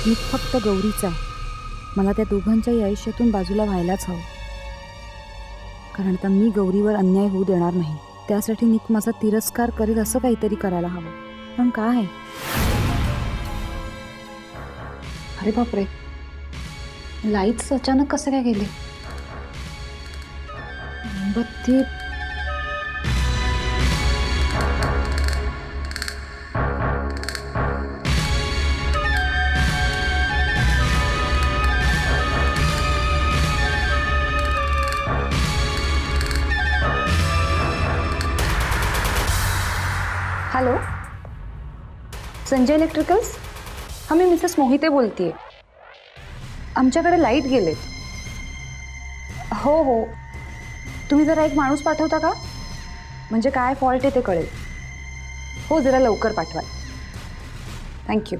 निक फक्त गौरीचा आहे. मला त्या दोघांच्याही आयुष्यातून बाजूला व्हायलाच हवं, कारण आता मी गौरीवर अन्याय होऊ देणार नाही. त्यासाठी निक माझा तिरस्कार करेल असं काहीतरी करायला हवं. पण काय? अरे बापरे, लाईट्स अचानक कसे काय गेले? बत्ती हॅलो, संजय इलेक्ट्रिकल्स. हां, मी मिसेस मोहिते बोलतेय. आमच्याकडे लाईट गेलेत. हो हो, तुम्ही जरा एक माणूस पाठवता का? म्हणजे काय फॉल्ट आहे ते कळेल. हो, जरा लवकर पाठवा. थँक्यू.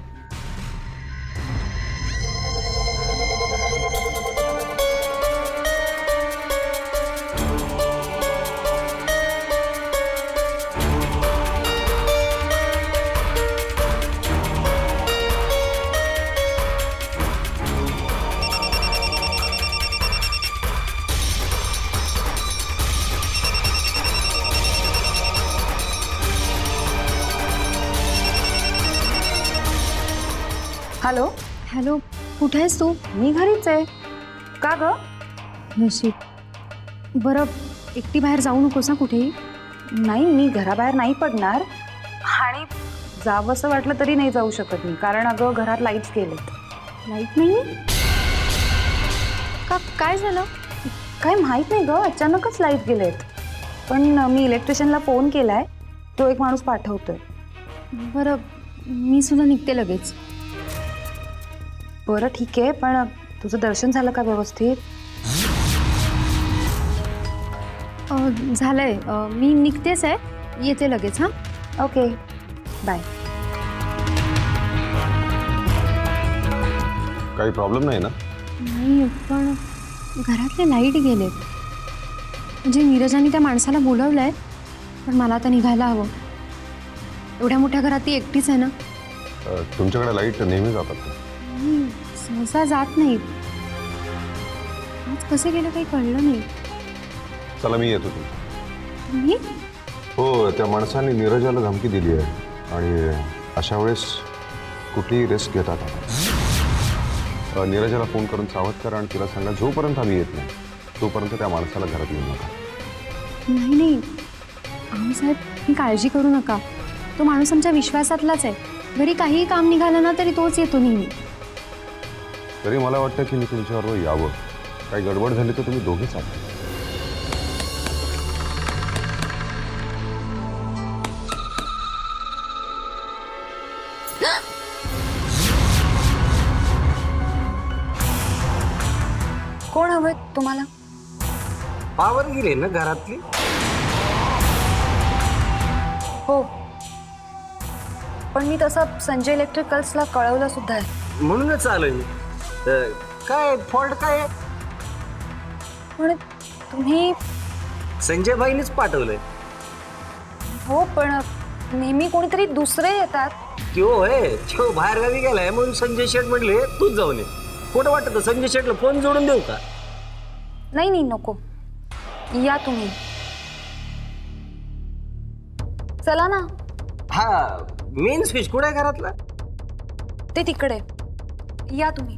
हॅलो हॅलो, कुठे आहेस तू? मी घरीच आहे. का ग? नशीब. बरं, एकटी बाहेर जाऊ नकोस ना कुठेही? नाही, मी घराबाहेर नाही पडणार. आणि जावं असं वाटलं तरी नाही जाऊ शकत मी, कारण अगं घरात लाईट्स गेलेत. लाईट नाही? का, काय झालं? काय माहीत नाही ग, अचानकच लाईट गेलेत. पण मी इलेक्ट्रिशियनला फोन केलाय, तो एक माणूस पाठवतोय. बरं, मी सुद्धा निघते लगेच. बरं ठीक आहे, पण तुझं दर्शन झालं का व्यवस्थित? झालंय. मी निघतेच आहे, येते लगेच. हां, ओके, बाय. काही प्रॉब्लेम नाही ना? नाही, पण घरातले लाईट गेलेत. म्हणजे नीरजाने त्या माणसाला बोलवलंय, पण मला आता निघायला हवं. एवढ्या मोठ्या घरात ती एकटीच आहे ना. तुमच्याकडे लाईट नेहमी जातात का? सहसा जात नाही. आज कसे गेलं काही कळलं नाही. चला, मी येतो. मी? हो, त्या माणसाने नीरजाला धमकी दिली आहे आणि अशा वेळेस कुठलीही रिस्क घेतात. नीरजाला फोन करून सावध करा आणि तिला सांगा जोपर्यंत आम्ही येत नाही तोपर्यंत त्या माणसाला घरात येऊ नका. नाही नाही, आम्ही साहेब, ही काळजी करू नका. तो माणूस आमच्या विश्वासातलाच आहे. घरी काहीही काम निघालं ना तरी तोच येतो नेहमी. तरी मला वाटतं की मी तुमच्याबरोबर यावं. काही गडबड झाली तर तुम्ही दोघेच आहात. कोण हवंय तुम्हाला? पावर गेले ना घरातली. हो, पण मी तसं संजय इलेक्ट्रिकल्सला कळवलं सुद्धा आहे. म्हणूनच आलोय मी. काय फॉल्ट काय? पण तुम्ही संजय भाईनेच पाठवलंय. हो, पण नेहमी कोणीतरी दुसरे येतात. त्यो होय, त्यो बाहेर गावी गेलाय म्हणून संजय शेठ म्हटले तूच जाऊन ये. खोटं वाटतं? संजय शेठला फोन जोडून देऊ का? नाही नाही, नको. या तुम्ही. चला ना. हा, मेन स्विच कुठे आहे घरातला? ते तिकडे. या तुम्ही.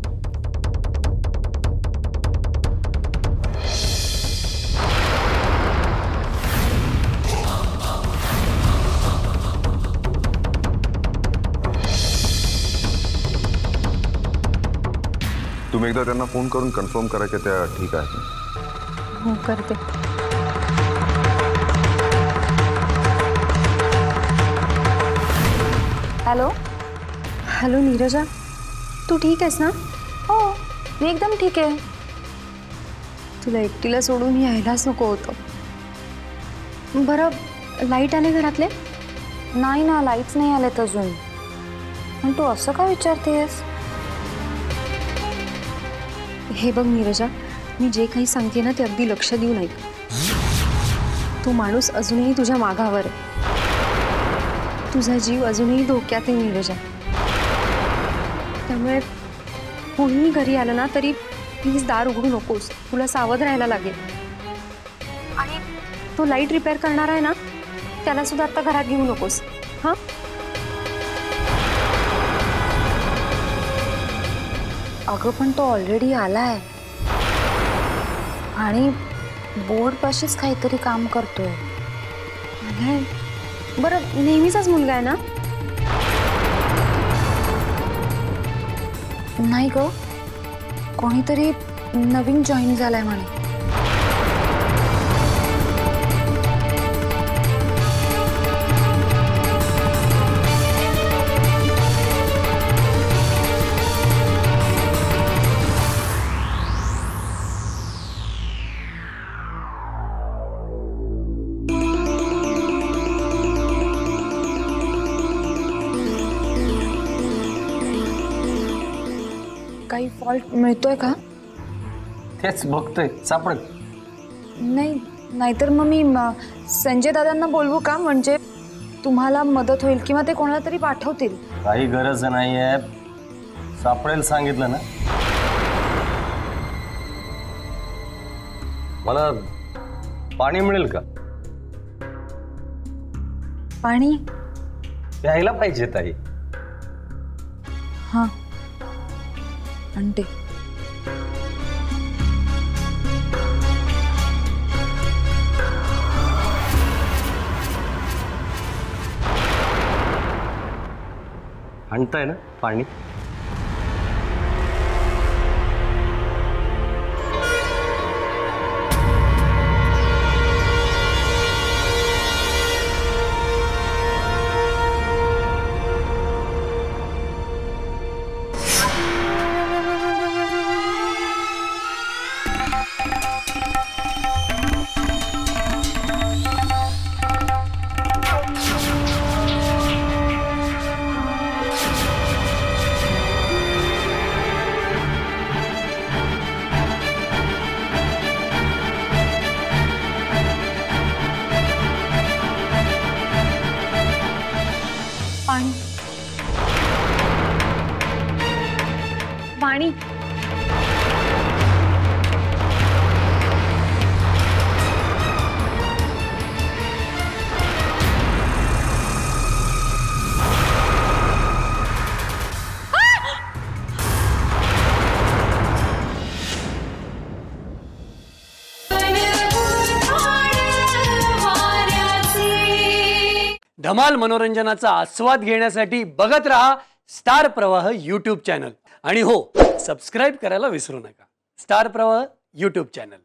तुम्ही एकदा त्यांना फोन करून कन्फर्म करा की त्या ठीक आहेत. हो, करते. हॅलो. हॅलो नीरजा, तू ठीक आहेस ना? हो, मी एकदम ठीक आहे. तुला एकटीला सोडून यायलाच नको होतं. बरं, लाईट आले घरातले? नाही ना, लाईट्स नाही आलेत अजून. पण तू असं का विचारतेस? हे बघ नीरजा, मी जे काही सांगते ना ते अगदी लक्ष देऊन ऐक. तो माणूस अजूनही तुझ्या मागावर आहे. तुझा जीव अजूनही धोक्यात आहे नीरजा. त्यामुळे कोणीही घरी आलं ना तरी प्लीज दार उघडू नकोस, तुला सावध राहायला लागेल. आणि तो लाईट रिपेअर करणार आहे ना त्याला सुद्धा आता घरात घेऊ नकोस. हां अगं पण तो ऑलरेडी आलाय आणि बोर्ड पाशीच काहीतरी काम करतोय. बरं नेहमीचाच मुलगा आहे ना? नाही ग, कोणीतरी नवीन जॉईन झालाय म्हणे. काही फॉल्ट मिळतोय का? तेच बघतोय, सापड. नाही, नाहीतर मग मी संजय दादांना बोलवू का? म्हणजे तुम्हाला मदत होईल किंवा ते कोणाला तरी पाठवतील. काही गरज नाही आहे, सापडेल सांगितलं ना. मला पाणी मिळेल का? पाणी प्यायला पाहिजे ताई. हां आणते. आणताय ना पाणी? पाणी पाणी धमाल मनोरंजनाचा आस्वाद घेण्यासाठी बघत रहा स्टार प्रवाह यूट्यूब चॅनल. आणि हो, सबस्क्राईब करायला विसरू नका. स्टार प्रवाह यूट्यूब चॅनल.